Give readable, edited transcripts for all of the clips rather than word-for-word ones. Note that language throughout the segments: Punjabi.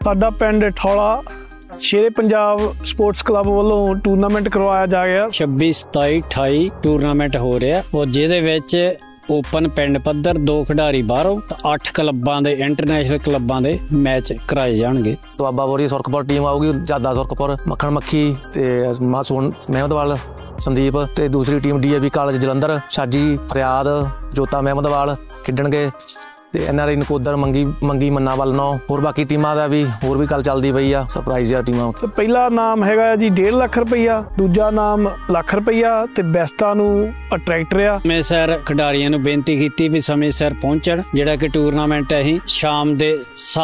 साडा पिंड ठौला शेरे पंजाब स्पोर्ट्स क्लब वालों टूरनामेंट करवाया जा गया। 26 27 28 टूरनामेंट हो रहा और जिहदे विच ओपन पिंड पद्धर 2 खिडारी बाहरों 8 क्लबां दे इंटरनेशनल क्लबां दे मैच कराए जाणगे। दुआबा बोरी सुरखपुर टीम आऊगी, जादा सुरखपुर, मक्खण मक्खी ते मासून महमदवाल संदीप ते दूसरी team DAV college Jalandhar Shaji Fariyad जोता महमदवाल खेडणगे ते NRI नकोदर मंगी मन्ना वाल 9 होर बाकी टीमां दा भी होर भी गल चलदी पई आ। सरप्राइज आ टीमां। पहला नाम हैगा जी 1.5 लाख रुपया, दूजा नाम लाख रुपया ते बेस्टा नूं ट्रैक्टर आ। मैं सर खिडारियां नूं बेनती कीती भी समय सिर पहुंचण, जिहड़ा कि टूरनामेंट असीं शाम दे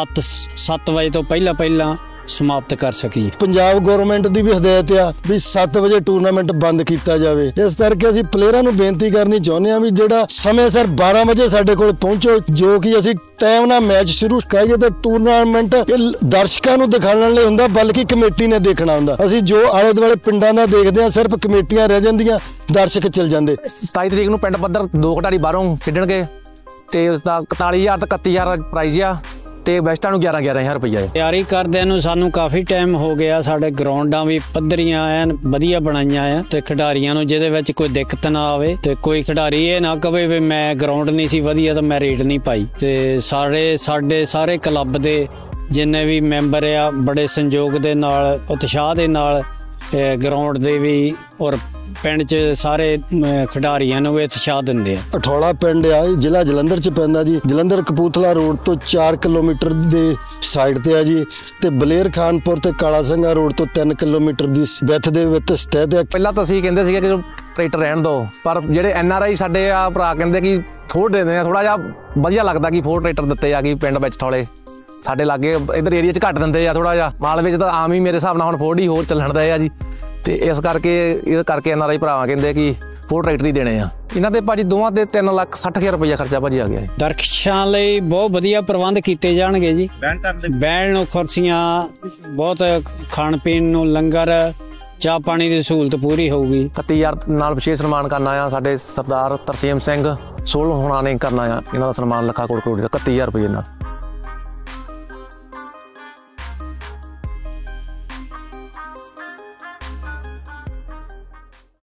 7 वजे तो पहला समाप्त कर सकी। पंजाब गवर्नमेंट की भी हदायत आ भी 7 बजे टूरनामेंट बंद किया जाए। इस करके असीं प्लेयरां नूं बेनती करनी चाहुंदे हां भी जिहड़ा समय सिर 12 बजे साडे कोल पहुंचो, जो कि असीं टाइम नाल मैच शुरू करिए। तो टूरनामेंट दर्शकों नूं दिखाउण लई हुंदा, बल्कि कमेटी ने देखना हुंदा। असीं जो आले दुआले पिंडां दा देखदे हां, सिर्फ कमेटियां रह जांदियां, दर्शक चल जांदे। 27 तरीक नूं पिंड पੱਧਰ 2 खिडारी बाहरों खेडणगे ते उसदा 41,000 तो 31,000 प्राइज आ ਤੇ ਬੈਸਟਾਂ ਨੂੰ 11,000 ਰੁਪਈਆ ਹੈ। ਤਿਆਰੀ ਕਰਦਿਆਂ ਨੂੰ ਸਾਨੂੰ ਕਾਫੀ ਟਾਈਮ ਹੋ ਗਿਆ। ਸਾਡੇ ਗਰਾਊਂਡਾਂ ਵੀ ਪੱਧਰੀਆਂ ਐਨ ਵਧੀਆ ਬਣਾਈਆਂ ਆ ਤੇ ਖਿਡਾਰੀਆਂ ਨੂੰ ਜਿਹਦੇ ਵਿੱਚ ਕੋਈ ਦਿੱਕਤ ਨਾ ਆਵੇ ਤੇ ਕੋਈ ਖਿਡਾਰੀ ਇਹ ਨਾ ਕਵੇ ਵੀ ਮੈਂ ਗਰਾਊਂਡ ਨਹੀਂ ਸੀ ਵਧੀਆ ਤਾਂ ਮੈਂ ਰੇਟ ਨਹੀਂ ਪਾਈ। ਤੇ ਸਾਡੇ ਸਾਰੇ ਕਲੱਬ ਦੇ ਜਿੰਨੇ ਵੀ ਮੈਂਬਰ ਆ ਬੜੇ ਸੰਯੋਗ ਦੇ ਨਾਲ ਉਤਸ਼ਾਹ ਦੇ ਨਾਲ ਗਰਾਊਂਡ ਦੇ ਵੀ ਔਰ ਪਿੰਡ 'ਚ ਸਾਰੇ ਖਿਡਾਰੀਆਂ ਨੂੰ ਉਤਸ਼ਾਹ ਦਿੰਦੇ ਆ। ਠੌਲਾ ਪਿੰਡ ਆ, ਜ਼ਿਲ੍ਹਾ ਜਲੰਧਰ 'ਚ ਪੈਂਦਾ ਜੀ। ਜਲੰਧਰ ਕਪੂਰਥਲਾ ਰੋਡ ਤੋਂ 4 ਕਿਲੋਮੀਟਰ ਦੇ ਸਾਈਡ ਤੇ ਆ ਜੀ ਤੇ ਬਲੇਰ ਖਾਨਪੁਰ ਤੇ ਕਾਲਾ ਸਿੰਘਾ ਰੋਡ ਤੋਂ 3 ਕਿਲੋਮੀਟਰ ਦੀ ਵਿੱਥ ਦੇ ਵਿੱਚ ਸਥਿਤ ਹੈ। ਪਹਿਲਾਂ ਤਾਂ ਅਸੀਂ ਕਹਿੰਦੇ ਸੀਗੇ ਕਿ ਟਰੈਕਟਰ ਰਹਿਣ ਦਿਓ, ਪਰ ਜਿਹੜੇ NRI ਸਾਡੇ ਆ ਭਰਾ ਕਹਿੰਦੇ ਕਿ ਫੋਰ ਦਿੰਦੇ ਆ, ਥੋੜਾ ਜਿਹਾ ਵਧੀਆ ਲੱਗਦਾ ਕਿ ਫੋਰ ਟਰੈਕਟਰ ਦਿੱਤੇ ਆ ਕਿ ਪਿੰਡ ਵਿੱਚ ਠੌਲੇ ਸਾਡੇ ਲਾਗੇ ਇਧਰ ਏਰੀਆ 'ਚ ਘੱਟ ਦਿੰਦੇ ਆ। ਥੋੜਾ ਜਿਹਾ ਮਾਲ ਵਿੱਚ ਤਾਂ ਆਮ ਹੀ ਮੇਰੇ ਹਿਸਾਬ ਨਾਲ ਹੁਣ ਫੋਰ ਹੀ ਹੋਰ ਚੱਲਣ ਦੇ ਆ ਜੀ। ਤੇ ਇਸ ਕਰਕੇ NRI ਭਰਾਵਾਂ ਕਹਿੰਦੇ ਕਿ ਫੋਰ ਟਰੈਕਟਰ ਹੀ ਦੇਣੇ ਆ। ਇਹਨਾਂ ਦੇ ਭਾਜੀ ਦੋਵਾਂ ਦੇ 3,60,000 ਰੁਪਈਆ ਖਰਚਾ ਭਾਜੀ ਆ ਗਿਆ। ਦਰਸ਼ਕਾਂ ਲਈ ਬਹੁਤ ਵਧੀਆ ਪ੍ਰਬੰਧ ਕੀਤੇ ਜਾਣਗੇ ਜੀ। ਬਹਿਣ ਨੂੰ ਕੁਰਸੀਆਂ, ਬਹੁਤ ਖਾਣ ਪੀਣ ਨੂੰ ਲੰਗਰ, ਚਾਹ ਪਾਣੀ ਦੀ ਸਹੂਲਤ ਪੂਰੀ ਹੋਊਗੀ। 31,000 ਨਾਲ ਵਿਸ਼ੇਸ਼ ਸਨਮਾਨ ਕਰਨਾ ਆ। ਸਾਡੇ ਸਰਦਾਰ ਤਰਸੇਮ ਸਿੰਘ ਸੋਲ ਹੋਣਾ ਨੇ ਕਰਨਾ ਆ ਇਹਨਾਂ ਦਾ ਸਨਮਾਨ ਲੱਖਾ ਕੋਟ ਕਰੋੜ ਦਾ 31,000 ਰੁਪਏ ਨਾਲ।